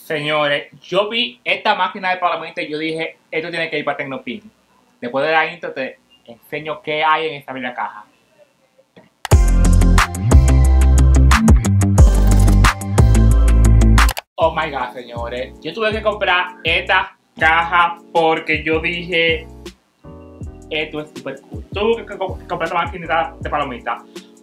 Señores, yo vi esta máquina de palomitas y yo dije, esto tiene que ir para Tecnopin. Después de la intro te enseño qué hay en esta bella caja. Oh my god, señores. Yo tuve que comprar esta caja porque yo dije, esto es super cool. Tuve que comprar esta máquina de palomitas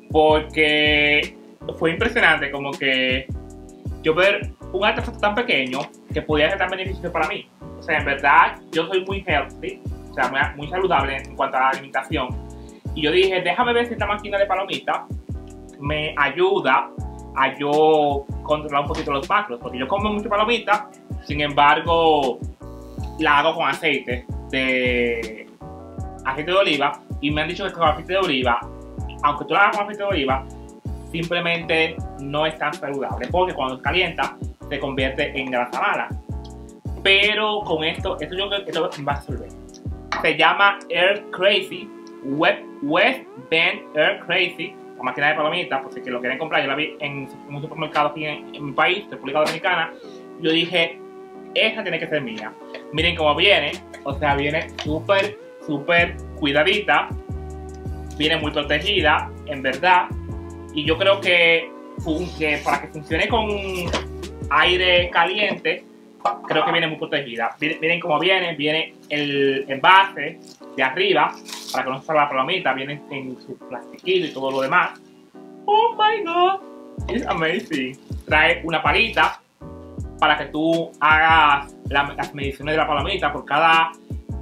porque fue impresionante como que yo ver un artefacto tan pequeño que podía ser tan beneficioso para mí. O sea, en verdad, yo soy muy healthy, o sea, muy saludable en cuanto a la alimentación. Y yo dije, déjame ver si esta máquina de palomitas me ayuda a yo controlar un poquito los macros. Porque yo como mucho palomitas, sin embargo, la hago con aceite de oliva. Y me han dicho que con aceite de oliva, aunque tú la hagas con aceite de oliva, simplemente no es tan saludable porque cuando se calienta se convierte en grasa mala. Pero con esto yo creo que esto va a resolver. Se llama Air Crazy, West Bend Air Crazy, la máquina de palomitas, por si que lo quieren comprar. Yo la vi en un supermercado aquí en mi país, República Dominicana. Yo dije, esta tiene que ser mía. Miren cómo viene, o sea, viene súper cuidadita, viene muy protegida, en verdad. Y yo creo que para que funcione con aire caliente, creo que viene muy protegida. Miren cómo viene el envase de arriba, para que no se salga la palomita, viene en su plastiquito y todo lo demás. Oh my god, it's amazing. Trae una palita para que tú hagas las mediciones de la palomita. Por cada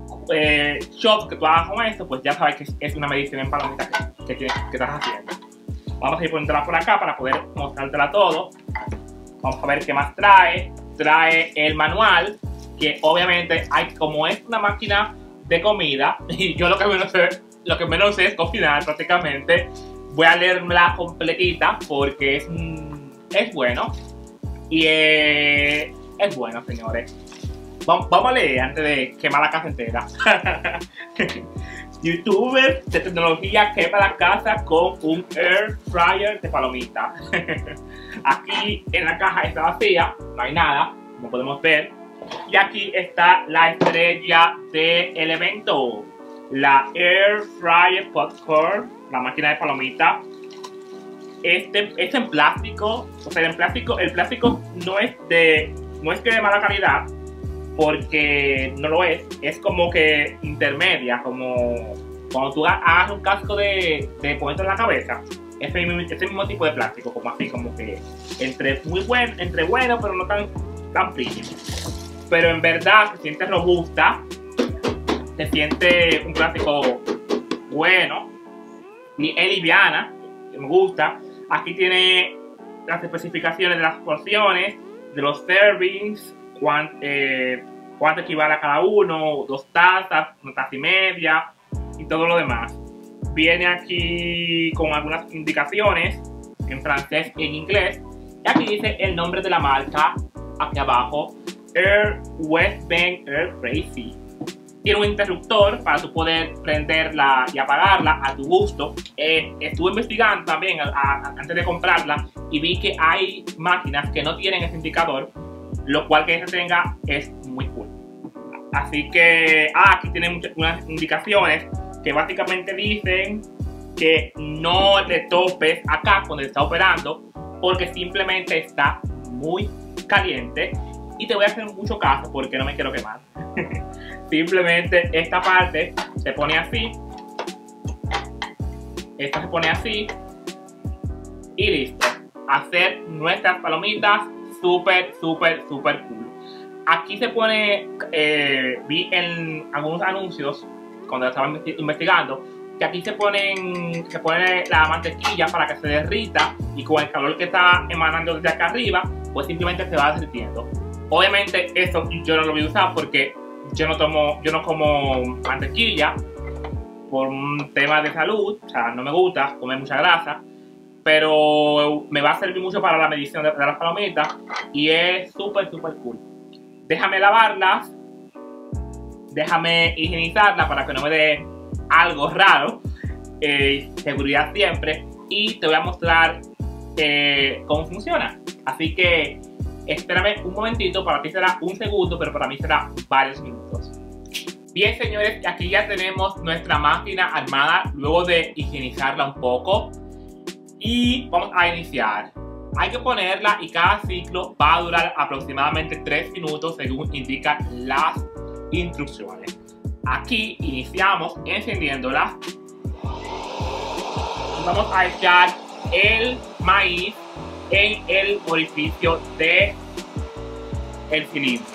shot que tú hagas con esto, pues ya sabes que es una medición en palomita que estás haciendo. Vamos a ir poniéndola por acá para poder mostrártela todo. Vamos a ver qué más trae. Trae el manual, que obviamente como es una máquina de comida, y yo lo que menos sé es cocinar prácticamente, voy a leerla completita porque es bueno. Y es bueno, señores. Vamos a leer antes de quemar la casa entera. YouTuber de tecnología quema la casa con un air fryer de palomitas. Aquí en la caja está vacía, no hay nada, como podemos ver. Y aquí está la estrella del evento, la Air Fryer Popcorn, la máquina de palomitas. Es en plástico, o sea, el plástico no es que de mala calidad, porque no lo es como que intermedia, como cuando tú hagas un casco de ponerte en la cabeza, ese mismo tipo de plástico, como así, como que entre bueno, pero no tan premium. Pero en verdad se siente robusta, se siente un plástico bueno, es liviana, me gusta. Aquí tiene las especificaciones de las porciones, de los servings, cuánto equivale a cada uno, 2 tazas, 1 taza y media y todo lo demás. Viene aquí con algunas indicaciones en francés y en inglés. Y aquí dice el nombre de la marca, aquí abajo, West Bend Air Crazy. Tiene un interruptor para tú poder prenderla y apagarla a tu gusto. Estuve investigando también antes de comprarla y vi que hay máquinas que no tienen ese indicador, lo cual que esta tenga es muy cool. Así que aquí tiene unas indicaciones que básicamente dicen que no le topes acá cuando está operando, porque simplemente está muy caliente. Y te voy a hacer mucho caso porque no me quiero quemar. Simplemente esta parte se pone así, esta se pone así y listo. Hacer nuestras palomitas súper cool. Aquí se pone, vi en algunos anuncios cuando estaba investigando, que aquí se pone la mantequilla para que se derrita, y con el calor que está emanando desde acá arriba, pues simplemente se va derritiendo. Obviamente esto yo no lo voy a usar porque yo no como mantequilla por un tema de salud, o sea, no me gusta comer mucha grasa, pero me va a servir mucho para la medición de las palomitas y es súper cool. Déjame lavarlas, déjame higienizarlas para que no me dé algo raro, seguridad siempre, y te voy a mostrar cómo funciona. Así que espérame un momentito, para ti será un segundo, pero para mí será varios minutos. Bien, señores, aquí ya tenemos nuestra máquina armada luego de higienizarla un poco. Y vamos a iniciar. Hay que ponerla y cada ciclo va a durar aproximadamente 3 minutos según indican las instrucciones. Aquí iniciamos encendiéndola. Y vamos a echar el maíz en el orificio de el cilindro.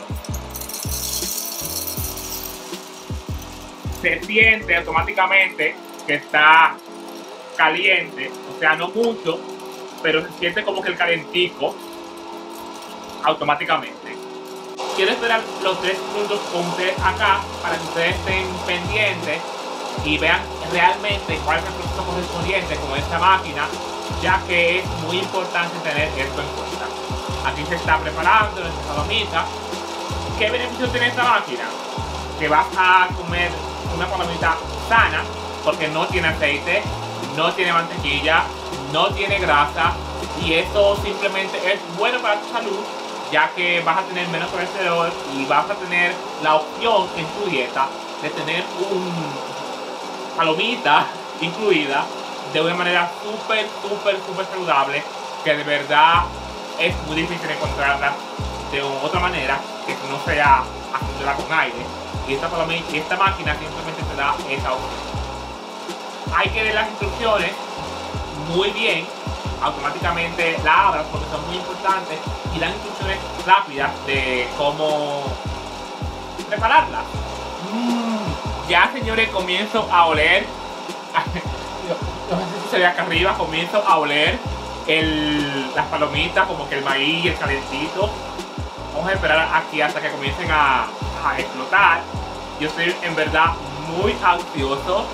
Se siente automáticamente que está caliente, o sea, no mucho, pero se siente como que el calentico automáticamente. Quiero esperar los 3 minutos con ustedes acá para que ustedes estén pendientes y vean realmente cuál es el proceso correspondiente con esta máquina, ya que es muy importante tener esto en cuenta. Aquí se está preparando nuestra palomita. ¿Qué beneficio tiene esta máquina? Que vas a comer una palomita sana porque no tiene aceite, no tiene mantequilla, no tiene grasa, y esto simplemente es bueno para tu salud, ya que vas a tener menos colesterol y vas a tener la opción en tu dieta de tener un palomita incluida de una manera súper saludable, que de verdad es muy difícil encontrarla de otra manera que no sea haciéndola con aire, y esta palomita, y esta máquina simplemente te da esa opción. Hay que leer las instrucciones muy bien, automáticamente las abras porque son muy importantes, y dan instrucciones rápidas de cómo prepararlas. Ya, señores, comienzo a oler, no sé si se ve acá arriba, comienzo a oler las palomitas, como que el maíz, el calentito. Vamos a esperar aquí hasta que comiencen a explotar. Yo estoy en verdad muy ansioso.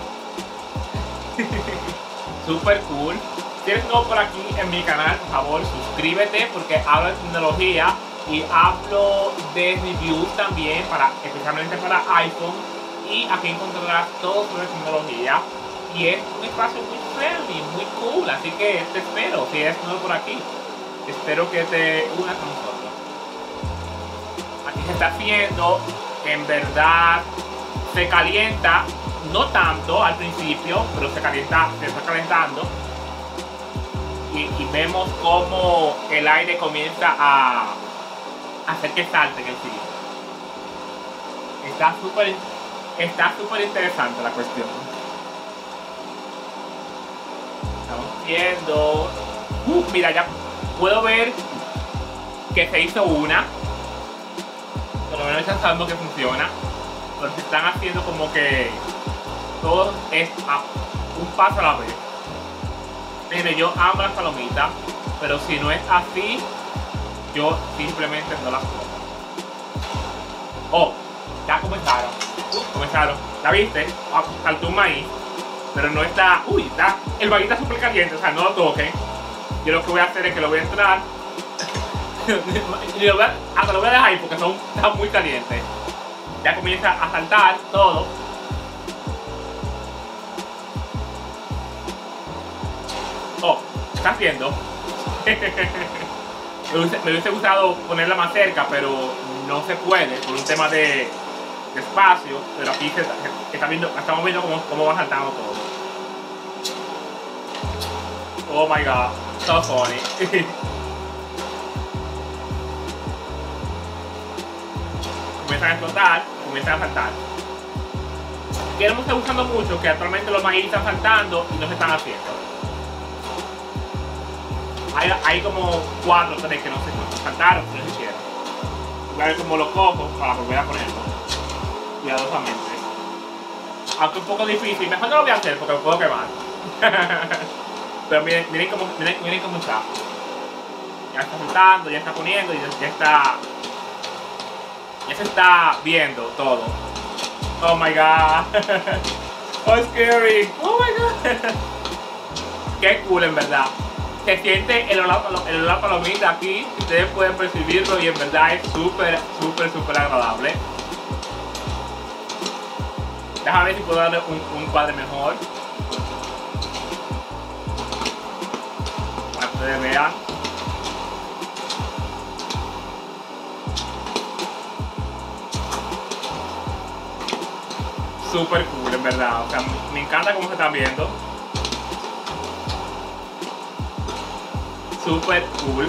Super cool. Si eres nuevo por aquí en mi canal, por favor suscríbete, porque hablo de tecnología y hablo de reviews también, especialmente para iPhone, y aquí encontrarás todo sobre tecnología, y es un espacio muy friendly, muy cool, así que te espero. Si eres nuevo por aquí, espero que te unas con nosotros. Aquí se está haciendo, en verdad se calienta. No tanto al principio, pero se está calentando, y vemos como el aire comienza a hacer que salte en el cilindro. Está súper interesante la cuestión. Estamos viendo. Mira, ya puedo ver que se hizo una. Por lo menos están sabendo que funciona. Pero se están haciendo como que todo es un paso a la vez. Mire, yo amo las palomitas, pero si no es así, yo simplemente no las como. Oh, ya comenzaron. ¿La viste? Saltó un maíz, pero no está. El maíz está súper caliente, o sea, no lo toquen. Yo lo que voy a hacer es que lo voy a entrar y hasta lo voy a dejar ahí porque está muy caliente. Ya comienza a saltar todo. Oh, ¿está haciendo? Me hubiese gustado ponerla más cerca, pero no se puede por un tema de espacio. Pero aquí estamos viendo cómo va saltando todo. Oh my god, so funny. Comienzan a explotar, comienzan a saltar. Que no me está gustando mucho que actualmente los maíz están saltando y no se están haciendo. Hay como 4 o 3 que no se saltaron, que no se hicieron. Voy a ver cómo lo cojo para volver a ponerlo cuidadosamente. Aunque un poco difícil, mejor no lo voy a hacer porque lo puedo quemar. Pero miren cómo está. Ya está saltando, ya está poniendo y ya se está viendo todo. Oh my god. Oh, scary. Oh my god. Qué cool, en verdad. Se siente el olor a palomita aquí. Ustedes pueden percibirlo y en verdad es súper agradable. Déjame ver si puedo darle un cuadre mejor, para que ustedes vean. súper cool, en verdad. O sea, me encanta cómo se están viendo. Súper cool.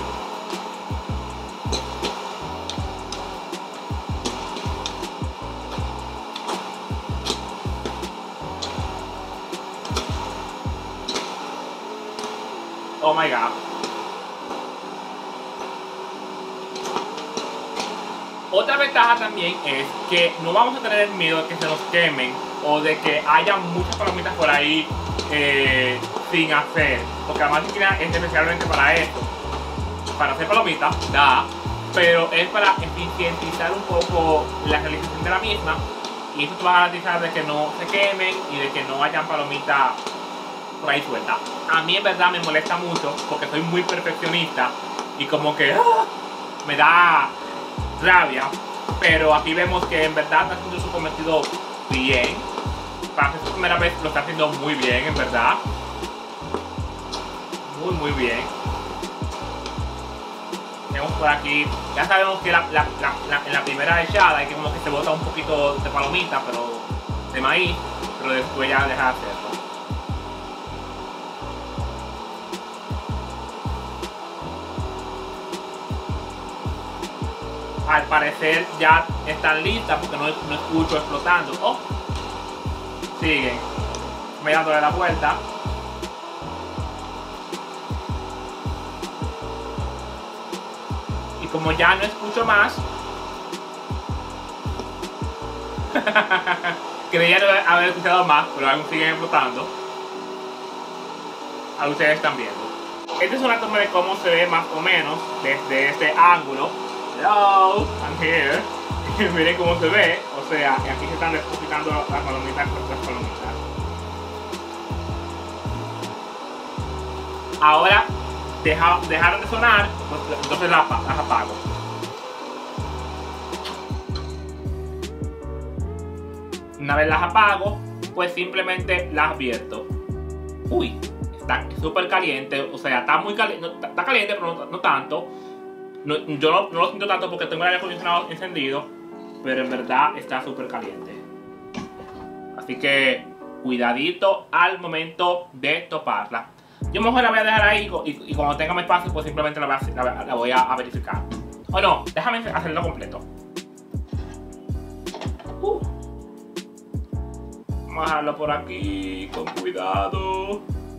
Oh my god. Otra ventaja también es que no vamos a tener el miedo de que se nos quemen o de que haya muchas palomitas por ahí sin hacer. Porque la máquina es especialmente para esto. Para hacer palomitas, pero es para eficientizar un poco la realización de la misma. Y eso te va a garantizar de que no se quemen y de que no hayan palomitas por ahí sueltas. A mí en verdad me molesta mucho porque soy muy perfeccionista y como que me da rabia, pero aquí vemos que en verdad está haciendo su cometido bien. Para hacer su primera vez lo está haciendo muy bien, en verdad. Muy bien. Tenemos por aquí, ya sabemos que en la primera echada hay que como que se bota un poquito de palomita, pero de maíz, pero después ya deja de hacerlo. Al parecer ya están listas porque no escucho explotando. Oh, siguen. Me dándole la vuelta. Y como ya no escucho más, creía no haber escuchado más, pero aún siguen explotando. Ahí ustedes están viendo. Esta es una toma de cómo se ve más o menos desde este ángulo. Hello, I'm here. Miren cómo se ve. O sea, aquí se están depositando las palomitas. Ahora dejaron de sonar, pues, entonces las apago. Una vez las apago, pues simplemente las abierto. Uy, está súper caliente. O sea, está muy caliente. Está caliente, pero no tanto. Yo no lo siento tanto porque tengo el aire acondicionado encendido, pero en verdad está súper caliente. Así que cuidadito al momento de toparla. Yo mejor la voy a dejar ahí y cuando tenga más espacio pues simplemente la voy a verificar. O no, déjame hacerlo completo. Vamos a dejarlo por aquí, con cuidado.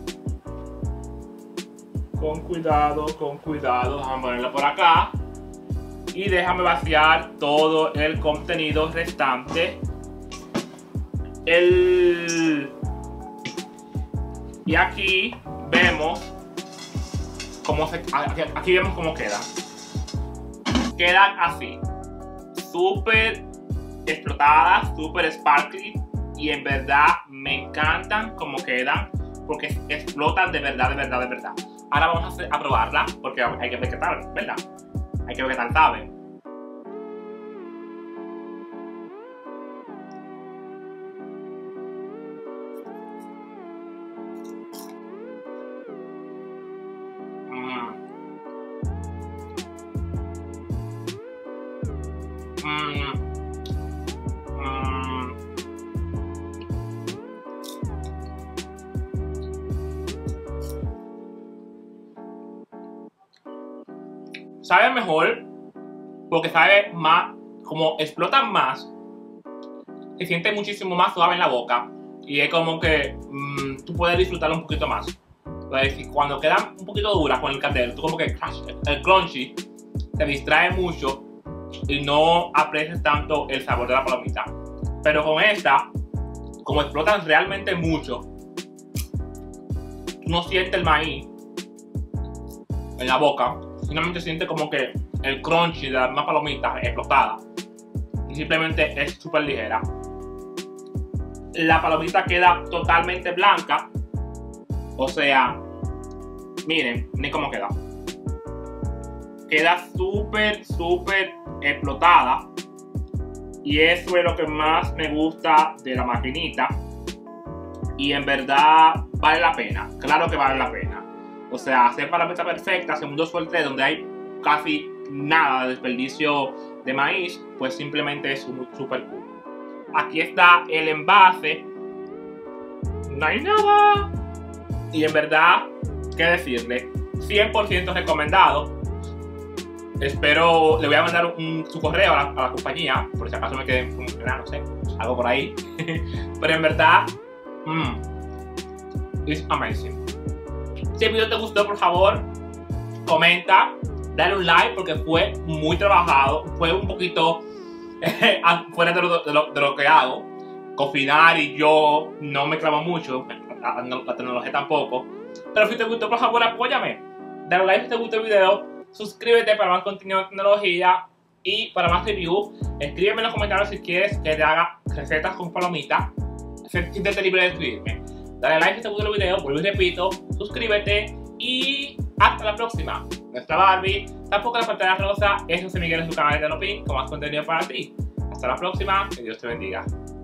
Con cuidado, déjame ponerlo por acá. Y déjame vaciar todo el contenido restante. Y aquí vemos cómo aquí vemos cómo quedan. Quedan así. Súper explotadas, súper sparkly. Y en verdad me encantan cómo quedan. Porque explotan de verdad. Ahora vamos a probarla porque hay que ver qué tal, ¿verdad? Hay que ver qué tal sabe. Sabe mejor porque sabe más, como explotan más, se siente muchísimo más suave en la boca y es como que tú puedes disfrutarlo un poquito más. Entonces, cuando quedan un poquito duras con el candel, tú como que el crunchy te distrae mucho y no aprecias tanto el sabor de la palomita. Pero con esta, como explotan realmente mucho, tú no sientes el maíz en la boca. Finalmente siente como que el crunchy de las mismas palomitas explotada. Y simplemente es súper ligera. La palomita queda totalmente blanca. O sea, miren cómo queda. Queda súper explotada. Y eso es lo que más me gusta de la maquinita. Y en verdad vale la pena. Claro que vale la pena. O sea, hacer palomitas perfectas en un 2x3 donde hay casi nada de desperdicio de maíz, pues simplemente es súper cool. aquí está el envase. No hay nada. Y en verdad, ¿qué decirle? 100% recomendado. Espero, le voy a mandar su correo a la compañía, por si acaso me quede funcionar, no sé, algo por ahí. Pero en verdad, it's amazing. Si el video te gustó, por favor, comenta, dale un like porque fue muy trabajado, fue un poquito fuera de lo que hago. Cocinar y yo no me clavo mucho, la tecnología tampoco. Pero si te gustó, por favor, apóyame. Dale un like si te gustó el video, suscríbete para más contenido de tecnología y para más reviews. Escríbeme en los comentarios si quieres que te haga recetas con palomitas. Siéntete libre de escribirme. Dale like si te gustó el video, vuelvo y repito, suscríbete y hasta la próxima. Nuestra Barbie, tampoco la pantalla rosa, es José Miguel en su canal de Tenopin con más contenido para ti. Hasta la próxima, que Dios te bendiga.